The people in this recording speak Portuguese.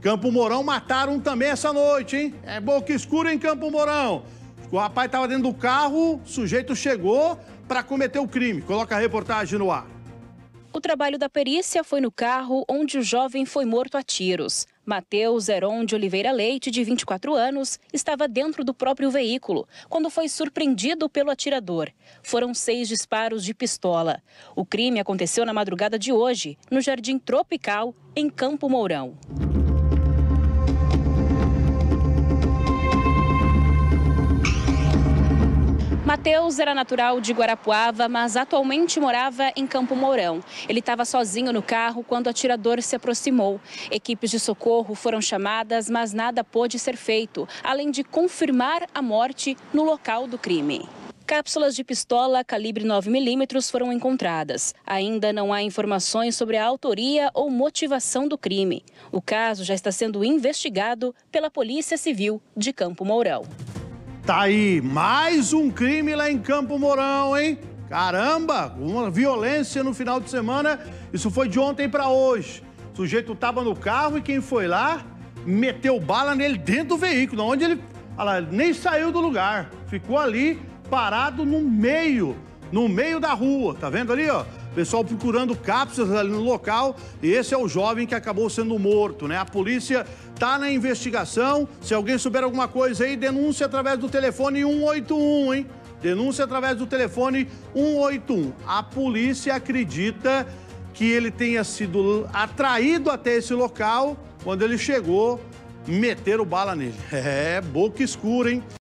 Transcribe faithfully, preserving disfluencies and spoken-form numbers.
Campo Mourão mataram também essa noite, hein? É boca escura em Campo Mourão. O rapaz estava dentro do carro, o sujeito chegou para cometer o crime. Coloca a reportagem no ar. O trabalho da perícia foi no carro onde o jovem foi morto a tiros. Matheus Heron de Oliveira Leite, de vinte e quatro anos, estava dentro do próprio veículo quando foi surpreendido pelo atirador. Foram seis disparos de pistola. O crime aconteceu na madrugada de hoje, no Jardim Tropical, em Campo Mourão. Matheus era natural de Guarapuava, mas atualmente morava em Campo Mourão. Ele estava sozinho no carro quando o atirador se aproximou. Equipes de socorro foram chamadas, mas nada pôde ser feito, além de confirmar a morte no local do crime. Cápsulas de pistola calibre nove milímetros foram encontradas. Ainda não há informações sobre a autoria ou motivação do crime. O caso já está sendo investigado pela Polícia Civil de Campo Mourão. Tá aí, mais um crime lá em Campo Mourão, hein? Caramba, uma violência no final de semana. Isso foi de ontem para hoje. O sujeito tava no carro e quem foi lá meteu bala nele dentro do veículo, onde ele, olha lá, nem saiu do lugar. Ficou ali parado no meio, no meio da rua. Tá vendo ali, ó? Pessoal procurando cápsulas ali no local. E esse é o jovem que acabou sendo morto, né? A polícia tá na investigação. Se alguém souber alguma coisa aí, denúncia através do telefone um oito um, hein? Denúncia através do telefone um oito um. A polícia acredita que ele tenha sido atraído até esse local. Quando ele chegou, meteram bala nele. É, boca escura, hein?